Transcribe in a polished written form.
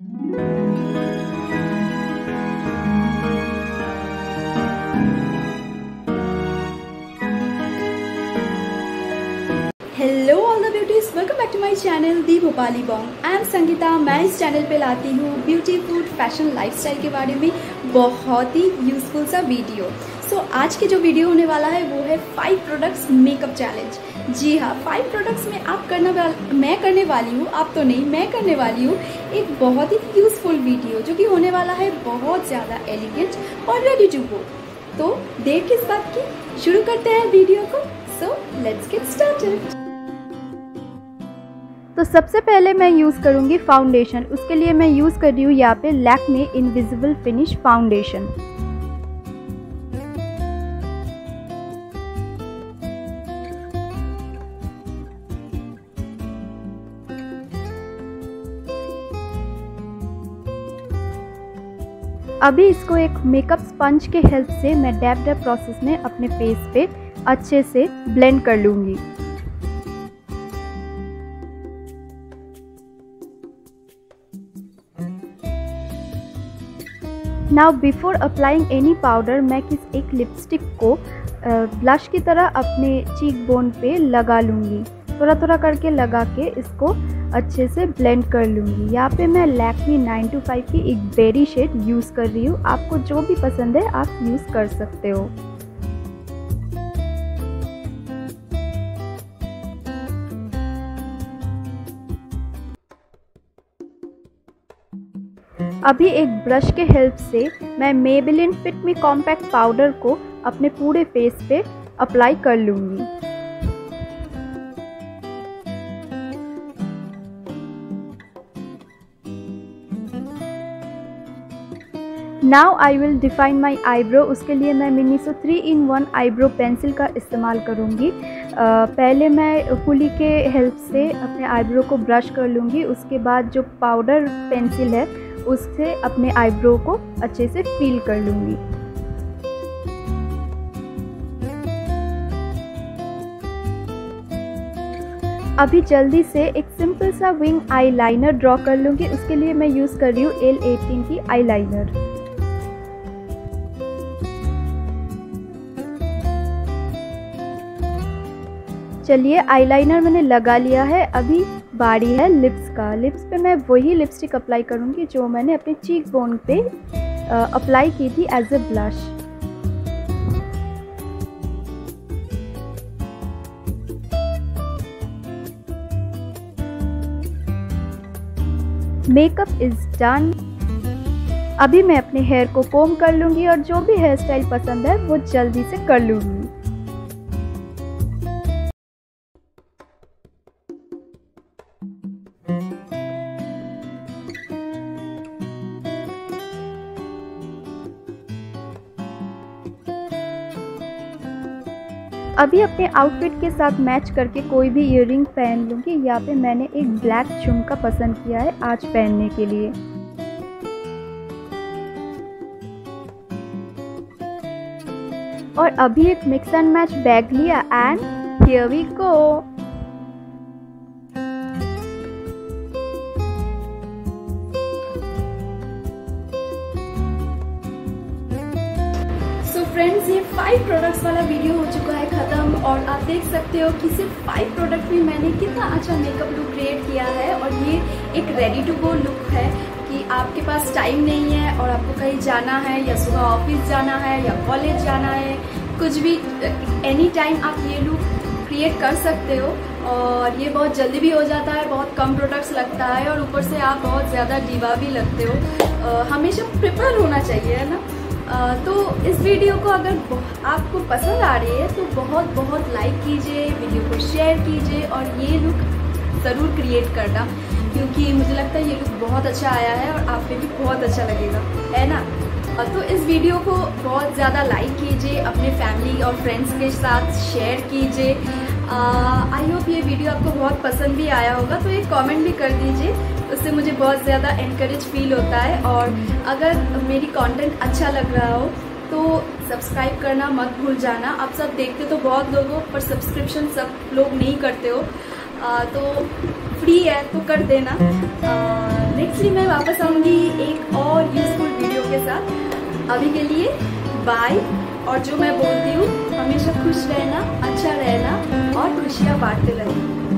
Hello all the beauties, welcome back to my channel the Bhopali Bong. I am Sangeeta. मैं इस channel पे लाती हूँ ब्यूटी, फूड, फैशन, लाइफस्टाइल के बारे में बहुत ही यूजफुल सा वीडियो। आज की जो वीडियो होने वाला है वो है 5 प्रोडक्ट्स मेकअप चैलेंज। जी हाँ, 5 प्रोडक्ट्स में मैं करने वाली हूँ, आप तो नहीं, मैं करने वाली हूँ एक बहुत ही यूजफुल वीडियो जो कि होने वाला है बहुत ज़्यादा एलिगेंट और रेडी टू गो। तो देर किस बात की, शुरू करते हैं वीडियो को। So let's get started. तो सबसे पहले मैं यूज़ करूँगी फाउंडेशन। उसके लिए मैं यूज़ कर रही हूँ यहाँ पे लैक्मे इनविजिबल फिनिश फाउंडेशन। अभी इसको एक मेकअप स्पंज के हेल्प से मैं डैब डैब प्रोसेस में अपने फेस पे अच्छे से ब्लेंड कर लूँगी। Now before applying any powder, मैं एक लिपस्टिक को ब्लश की तरह अपने चीक बोन पे लगा लूँगी। थोड़ा थोड़ा करके लगा के इसको अच्छे से ब्लेंड कर लूँगी। यहाँ पे मैं लैक्मे 925 की एक बेरी शेड यूज़ कर रही हूँ। आपको जो भी पसंद है आप यूज़ कर सकते हो। अभी एक ब्रश के हेल्प से मैं Maybelline fit me compact powder को अपने पूरे फेस पे अप्लाई कर लूँगी। Now I will define my eyebrow. उसके लिए मैं मिनीसो 3-in-1 आईब्रो पेंसिल का इस्तेमाल करूँगी। पहले मैं हुली के हेल्प से अपने आईब्रो को ब्रश कर लूँगी। उसके बाद जो पाउडर पेंसिल है उससे अपने आईब्रो को अच्छे से फील कर लूँगी। अभी जल्दी से एक सिंपल सा विंग आई लाइनर ड्रॉ कर लूँगी। उसके लिए मैं यूज़ कर रही हूँ L18 की आई लाइनर। चलिए, आईलाइनर मैंने लगा लिया है। अभी बारी है लिप्स का। लिप्स पे मैं वही लिपस्टिक अप्लाई करूँगी जो मैंने अपने चीक बोन पे अप्लाई की थी as a blush. Makeup is done. अभी मैं अपने हेयर को कोम कर लूँगी और जो भी हेयर स्टाइल पसंद है वो जल्दी से कर लूँगी। अभी अपने आउटफिट के साथ मैच करके कोई भी ईयररिंग पहन लूँगी। यहाँ पे मैंने एक ब्लैक झुमका पसंद किया है आज पहनने के लिए। और अभी एक मिक्स एंड मैच बैग लिया and here we go. Friends, ये 5 प्रोडक्ट्स वाला वीडियो हो चुका है ख़त्म। और आप देख सकते हो कि सिर्फ 5 प्रोडक्ट में मैंने कितना अच्छा मेकअप लुक क्रिएट किया है। और ये एक रेडी टू गो लुक है कि आपके पास टाइम नहीं है और आपको कहीं जाना है, या सुबह ऑफिस जाना है या कॉलेज जाना है, कुछ भी एनी टाइम आप ये लुक क्रिएट कर सकते हो। और ये बहुत जल्दी भी हो जाता है, बहुत कम प्रोडक्ट्स लगता है और ऊपर से आप बहुत ज़्यादा दीवा भी लगते हो। हमेशा प्रिपेयर होना चाहिए, है ना। तो इस वीडियो को अगर आपको पसंद आ रही है तो बहुत बहुत लाइक कीजिए, वीडियो को शेयर कीजिए और ये लुक ज़रूर क्रिएट करना, क्योंकि मुझे लगता है ये लुक बहुत अच्छा आया है और आप पे भी बहुत अच्छा लगेगा, है ना। तो इस वीडियो को बहुत ज़्यादा लाइक कीजिए, अपने फैमिली और फ्रेंड्स के साथ शेयर कीजिए। आई होप ये वीडियो आपको बहुत पसंद भी आया होगा, तो एक कमेंट भी कर दीजिए, उससे मुझे बहुत ज़्यादा एनकरेज फील होता है। और अगर मेरी कंटेंट अच्छा लग रहा हो तो सब्सक्राइब करना मत भूल जाना। आप सब देखते तो बहुत लोगों पर सब्सक्रिप्शन सब लोग नहीं करते हो, तो फ्री है तो कर देना। नेक्स्टली मैं वापस आऊँगी एक और यूजफुल वीडियो के साथ। अभी के लिए बाय। और जो मैं बोलती हूँ, हमेशा खुश रहना, अच्छा रहना और खुशियाँ बांटते रहना।